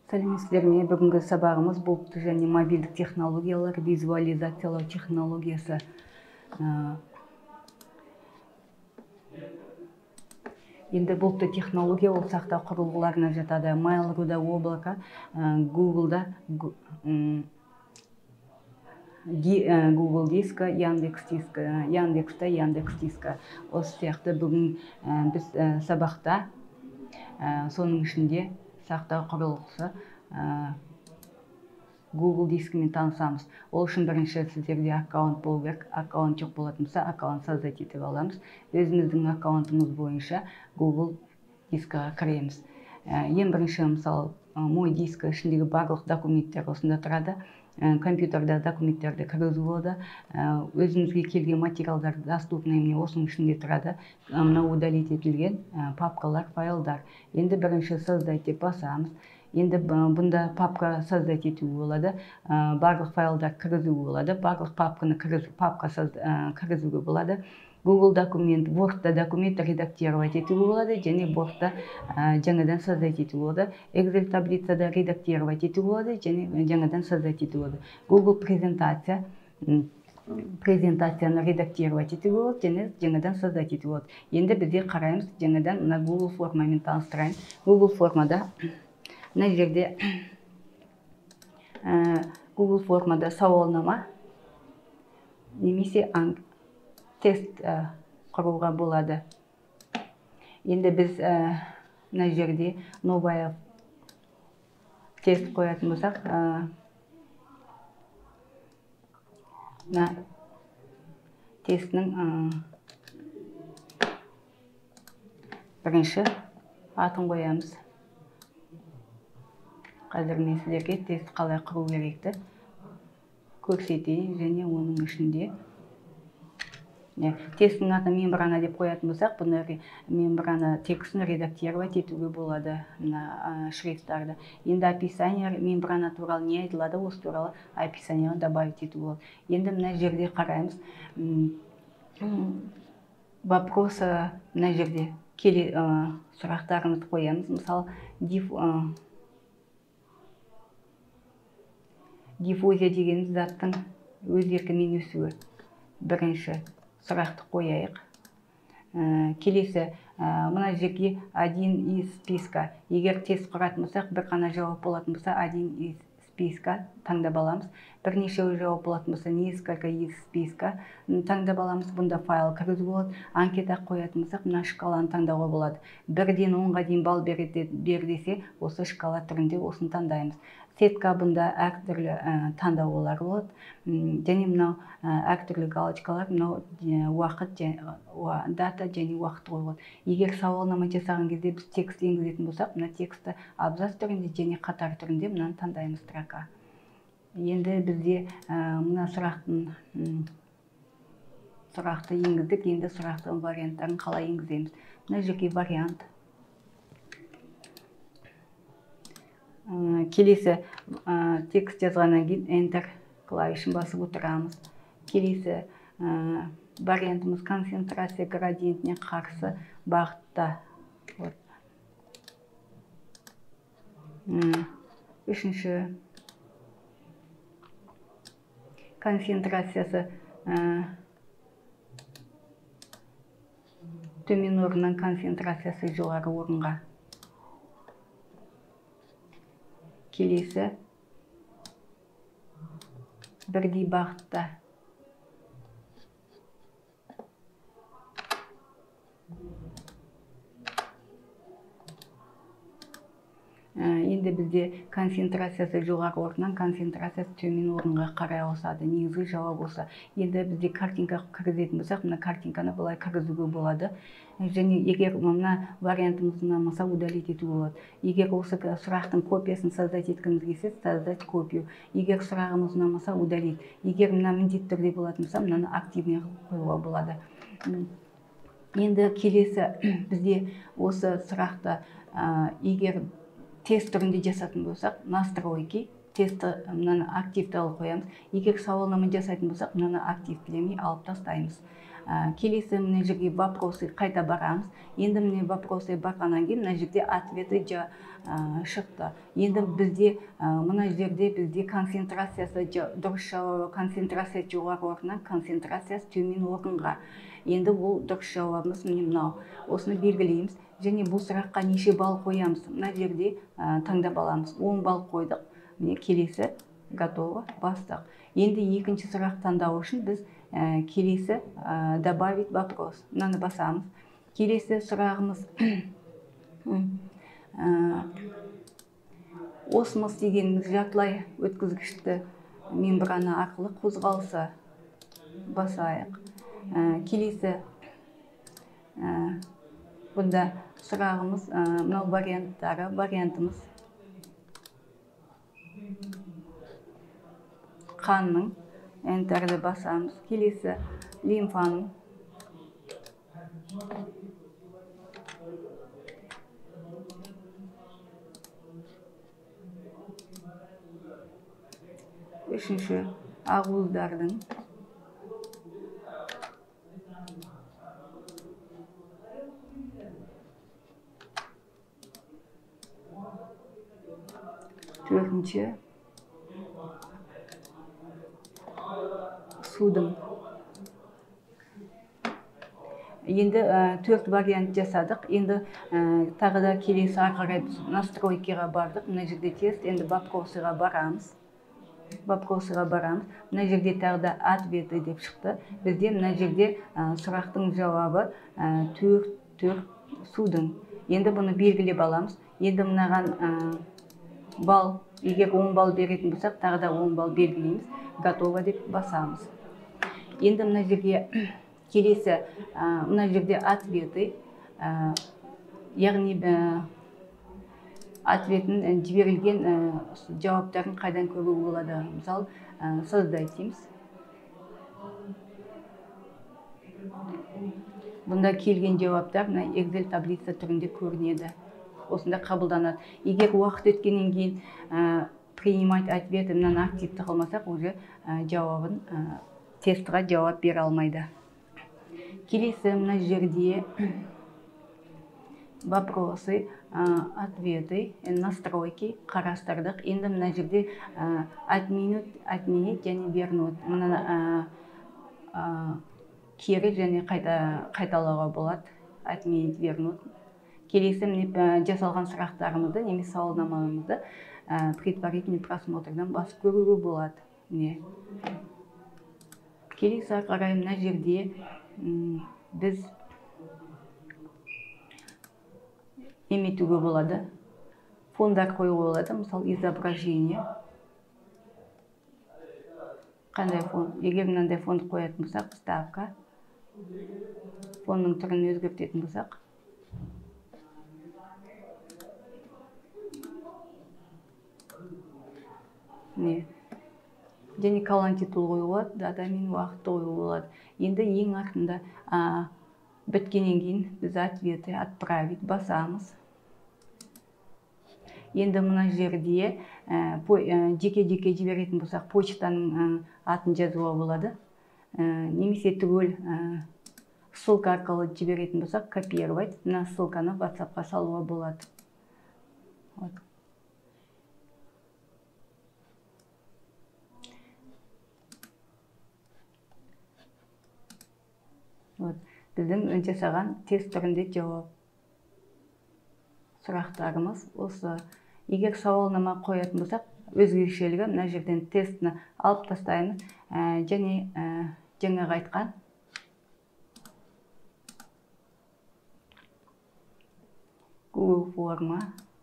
Сәлеметсіздер ме? Бүгінгі сабағымыз бұлтты және мобильдік технологиялар, визуализациялау технологиясы. Енді бұлтты технология ол сақтау құрылғыларына жатады. Mail.ru-да облака, Google-да Google диска, Яндекс диска, Яндекста Яндекс диска. Осы сияқты бүгін біз сабақта соның ішінде сақтау құрылғысы Google дискімен танысамыз. Ол үшін бірінші сіздерде аккаунт болу керек. Аккаунт жоқ болатын болса, аккаунт создать етіп аламыз. Өзіміздің аккаунтымыз бойынша Google дискіға кіреміз. Ең бірінші, мысалы, мой дискі ішіндегі барлық документтер осында тұрады. Компьютерда документтерді кіргізу болады. Өзімізге келген материалдар доступный мне осының ішінде тұрады. Мына удалить етілген папкалар, файлдар. Енді бірінші создать деп басамыз. Енді бұнда папка создать етуге болады. Барлық файлдар кіргізуге болады. Барлық папканы кіргізуге болады. Google документ, Word-да документ редактировать етуге болады, және Word-да жаңадан создать етуге болады. Excel таблицада редактировать етуге болады, және жаңадан создать етуге болады. Google презентацияны редактировать етуге болады, және жаңадан создать етуге болады. Енді бізде қараймыз, жаңадан мына Google формамен таныстырайын. Google формада мына жерде Google формада сауалнама немесе тест құруға болады. Енді біз мына жерде новая тест қоятын болсақ, мына тестінің бірінші атын қоямыз. Қазір мен сіздерге тест қалай құру керекті көрсетейін, және оның ішінде тесттің атын мембрана деп қоятын болсақ, бұны мембрана текстін редактировать етуге болады, шрифттарды. Енді описание мембрана туралы не айтылады, осы туралы описание добавить етуге болады. Енді мына жерде қараймыз. Вопросы мына жерде сұрақтарымызды қоямыз. Мысалы, диффузия деген заттың өз еркімен өсуі. Бірінші сұрақты қояйық. Келесі, мына жерге один из списка. Егер тест құратын болсақ, бір қана жауап болатын болса, один из списка таңдап аламыз. Бірнешеу жауап болатын болса, несколько из списка таңдап аламыз. Бұнда файл кіргізу болады. Анкета қоятын болсақ, мына шкаланы таңдауға болады. 1-ден 10-ға дейін балл бер десе, осы шкала түрінде осын таңдаймыз. Сетка бұнда әртүрлі таңдаулар болады. Және мынау әртүрлі галочкалар, мынау уақыт, дата және уақыт қойылады. Егер сауалнама жасаған кезде біз текст енгізетін болсақ, мына тексті абзац түрінде және қатар түрінде мынаны таңдаймыз строка. Енді бізде мына сұрақты енгіздік, енді сұрақтың варианттарын қалай енгіземіз. Мына жерге вариант. Келесі текст жазғаннан кейін Enter клавишін басып отырамыз. Келесі вариантымыз концентрация градиентіне қарсы бағытта. Үшінші концентрациясы төмен орыннан концентрациясы жоғары орынға. Келесі бірдей бағытта. Енді бізде концентрациясы жоғары орыннан концентрациясы төмен орынға қарай ауысады. Негізгі жауап осы. Енді бізде картинка кіргізетін болсақ, мына картинканы былай кіргізуге болады. Және егер мына вариантымыз ұнамаса, удалить етуге болады. Егер осы сұрақтың копиясын создать еткіміз келсе, создать копию. Егер сұрағымыз ұнамаса, удалить. Егер мына міндетті түрде болатын болса, мынаны активный қоюға болады. Енді келесі бізде осы сұрақты егер тест түрінде жасатын болсақ, настройки, тесті мынаны активті алып қоямыз. Егер сауалнама жасайтын болсақ, мынаны актив білемей алып тастаймыз. Келесі мына жерге вопросы қайта барамыз. Енді міне вопросы барғаннан кейін мына жерде ответы шықты. Енді бізде мына жерде бізде концентрациясы дұрыс жауабы концентрация жоғары орыннан концентрациясы төмен орынға. Енді ол дұрыс жауабымыз міне мынау. Осыны белгілейміз. Және бұл сұраққа неше балл қоямыз? Мына жерде таңдап аламыз. 10 балл қойдық. Міне келесі готово, бастық. Енді екінші сұрақ таңдау үшін біз келесі добавить вопрос. Мынаны басамыз. Келесі сұрағымыз осмос дегеніміз жартылай өткізгішті мембрана арқылы қозғалса басайық. Келесі бұнда сұрағымыз мынау вариантымыз қанның энтерді басамыз. Келесі лимфаның үшінші ақуыздардың төртінші судың. Енді төрт вариант жасадық. Енді тағы да келесі ары қарай настройкаға бардық. Мына жерде тест, енді вопросыға барамыз. Мына жерде тағы да ответы деп шықты. Бізде мына жерде сұрақтың жауабы төрт судың. Енді бұны белгілеп аламыз. Енді мынаған балл, егер 10 балл беретін болсақ, тағы да 10 балл белгілейміз. Готово деп басамыз. Енді мына жерге келесі, мына жерде ответы, яғни ответін жіберілген жауаптарын қайдан көруге болады. Мысалы, создайтимыз. Бұнда келген жауаптар Excel таблица түрінде көрінеді. Осында қабылданады. Егер уақыт өткеннен кейін принимать ответы мынаны активті қылмасақ, уже жауабын тестіға жауап бере алмайды. Келесі мына жерде вопросы, ответы, настройки қарастырдық. Енді мына жерде отменить және вернуть. Мұны кері және қайталауға болады. Отменить, вернуть. Келесі жасалған сұрақтарымызды, немесе сауалнамаларымызды предварительный просмотрдан басып көруге болады. Келесі қарай мына жерде біз еметуге болады. Фондар қоюға болады. Мысалы, изображение. Қандай фон? Егер мынандай фонд қоятын болсақ, ставка. Фонның түрін өзгертетін болсақ. Және колонтитул қоюға болады, дата мен уақытты қоюға болады. Енді ең артында біткеннен кейін біз ответы отправить басамыз. Енді мына жерде жеке-жеке жіберетін болсақ, почтаның атын жазуға болады. Немесе түгел ссылка арқылы жіберетін болсақ, копировать, мына ссылканы WhatsApp-қа салуға болады. Біздің жасаған тест түрінде жауап сұрақтарымыз осы. Егер сауалнама қоятын болсақ, өзгешелігі мына жерден тестіні алып тастаймыз. Және жаңағы айтқан Google форма.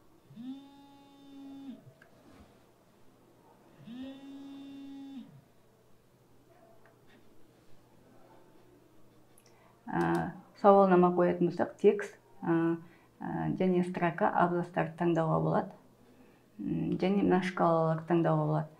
Сауалнама қоятын болсақ, текст және строка абзацтарды таңдауға болады. Және мына шкалаларды таңдауға болады.